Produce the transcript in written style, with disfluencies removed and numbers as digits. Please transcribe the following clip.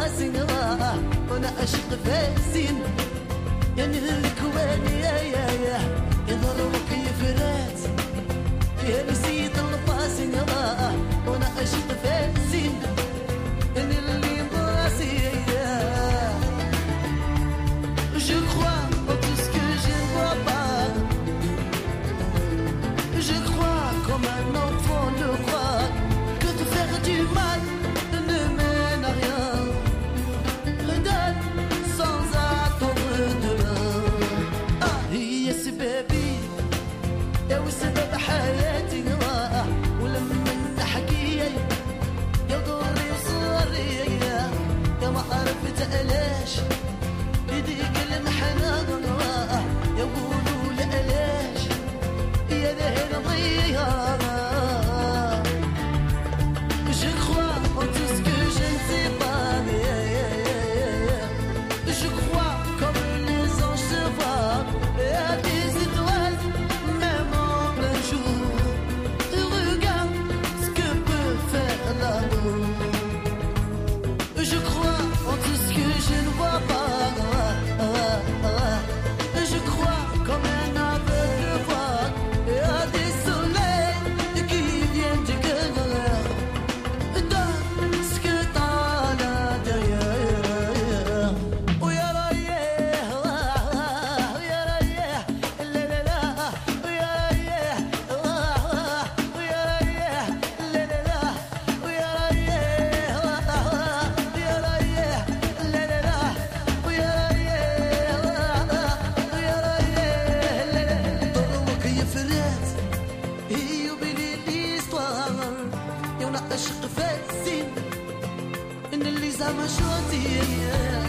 الباسين وانا اشق فاسين يعني الكوان يا يضربك يفرات يا نسيت الباسين وانا اشق فاسين يعني اللي براسي Je crois en tout ce que je ne vois pas. Je crois comme un enfant le croit que de faire du mal ne mène à rien. Redonne sans attendre demain. Ah, yes baby. يا وسبب حياتي ولما نحكي يا ضري وصاري يا ما عرفت علاش يديك المحنان يقولوا لعلاش يا ذهل ضيار. Je crois en tout ce que je ne sais pas. Je crois comme les anges se voient à des étoiles même en plein jour. Regarde ce que peut faire l'amour. Je crois en tout ce que je ne vois pas. Je crois comme un aveugle voit à des soleils qui viennent du cœur. Donne ce que t'as à l'intérieur. Oh ya la yeah, oh ya la yeah, la la la, oh ya la yeah, oh ya la yeah, la la la, oh ya la yeah, oh ya la yeah, la la la, oh ya la yeah, oh ya la yeah, la la. ضربك يفرات هي وبيني الاسطوار يا ونعشق فاسين ان اللي زعما شوتي